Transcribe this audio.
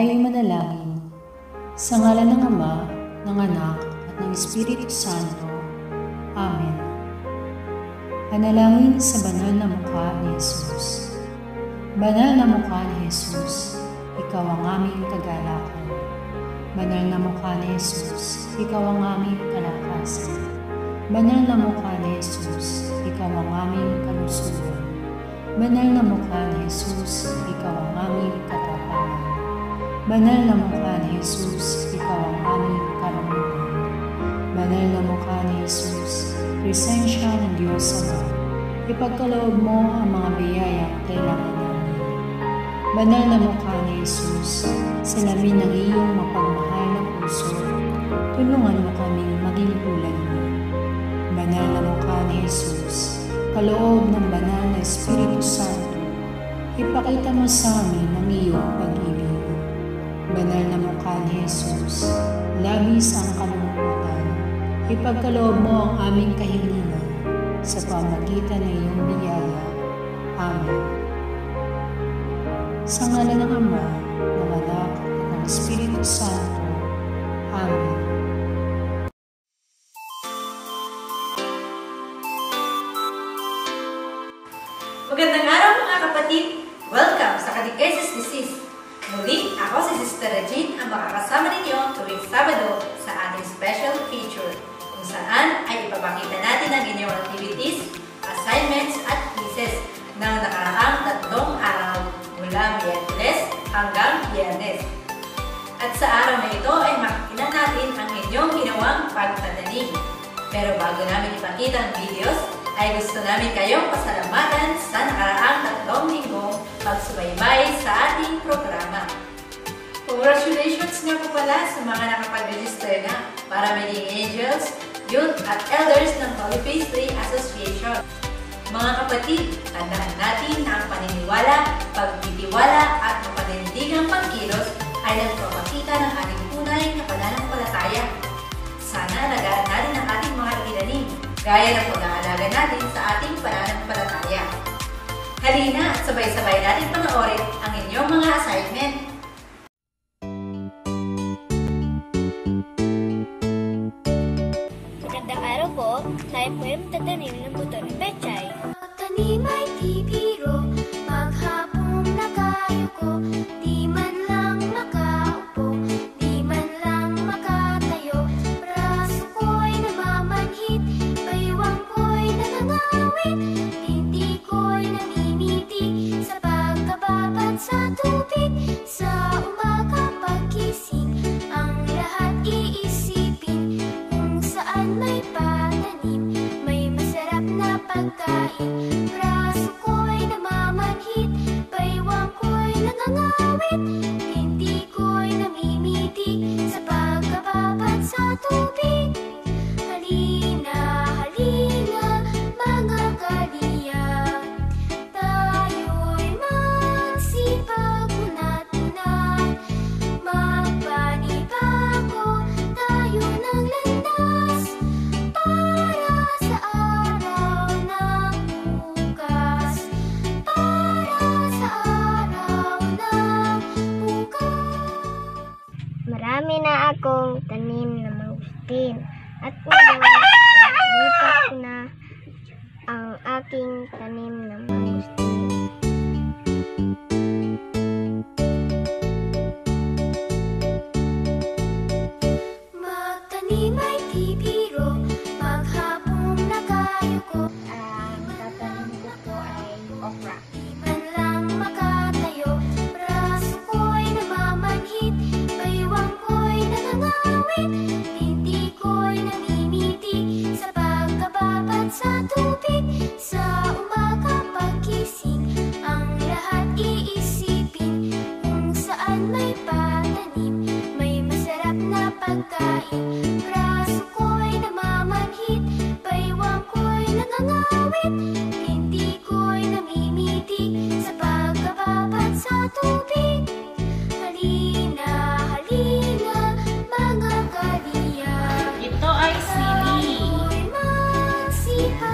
tayo'y manalangin. Sa ngalan ng Ama, ng Anak, at ng Espiritu Santo. Amen. Panalangin sa banal na mukha ni Jesus. Banal na mukha ni Jesus, ikaw ang aming kagalakan. Banal na mukha ni Jesus, ikaw ang aming kalakasan. Banal na mukha ni Jesus, ikaw ang aming kalusugan. Banal na mukha ni Jesus, ikaw ang aming katapangan. Banal na mukha ni Jesus, ikaw ang aming karunungan. Banal na mukha ni Jesus, presensya ng Diyos Ama, ipagkaloob mo ang mga biyayang kailangan namin. Banal na mukha ni Jesus, salamin ng iyong mapagmahal na puso, tulungan mo kaming maging tulad mo. Banal na mukha ni Jesus, kaloob ng banal na Espiritu Santo, ipakita mo sa amin ang iyong pag-ibig. Banal na mukha ni Jesus, labis ang kalungkutan, ipagkaloob mo ang aming kahilingan sa pamagitan ng iyong biyaya. Amen. Sa ngalan ng Ama, ng Anak, at ng Espiritu Santo. Amen. Magandang araw mga kapatid! Welcome sa Catechesis Disease. Muli, ako si Sister Regine ang makakasama ninyo tuwing Sabado sa ating special feature kung saan ay ipapakita natin ang inyong activities, assignments at quizzes ng nakaraang 3 araw mula Miyerkules hanggang Biyernes. At sa araw na ito ay makikita natin ang inyong ginawang pagtatanim. Pero bago namin ipakita ang videos, ay gusto namin kayong pasalamatan sa nakaraang 3 linggong pagsubaybay sa ating programa. Congratulations nga po pala sa mga nakapag-register na para maging angels, youth at elders ng Holy Face Day Association. Mga kapatid, tandaan natin na ang paniniwala, pagtitiwala at mapanindigang pagkilos ay nagpapakita ng ating tunay na pananampalataya. Sana alagaan natin ang ating mga itinanim, gaya ng pag-aalaga natin sa ating pananampalataya. Halina at sabay-sabay natin panoorin ang inyong mga assignment. Magandang araw po, tayo po ay magtatanim ng buto ng pechay. Tanim ay di biro, maghapong nakayuko, di man lang makaupo, di man lang makatayo. Braso ko'y namamanhit, baywang ko'y nangangawit, hindi ko'y namimiti sa pagkababad sa tubig. Sa umaga pagkising, ang lahat iisipin, kung saan may pananim, may masarap na pagkain. Braso ko'y namamanhit, baywang ko'y nangangawit, hindi ko'y namimiti sa pagkababad sa tubig. Halina, halina, mga kaliya, tayo'y magsipag unat-unat, magpanibago tayo ng landas para sa araw ng bukas, para sa araw ng bukas. Marami na akong tanim na mangustin at ngayon lipat ko na ang aking tanim na mangustin. Magtanim ay di biro, maghapong nakayuko, Ang tatanim ko po ay okra. di man lang makatayo. Braso ko'y namamanhit, baywang ko'y nangangawit, hindi ko'y namimiti sa pagkababad sa tubig. Sa umaga pagkising, ang lahat iisipin, kung saan may pananim, may masarap na pagkain. Braso ko'y namamanhit, baywang ko'y nangangawit, hindi ko'y namimiti sa pagkababad sa tubig. Halina, halina, mga kaliya, Ito ay sili. tayo'y magsiha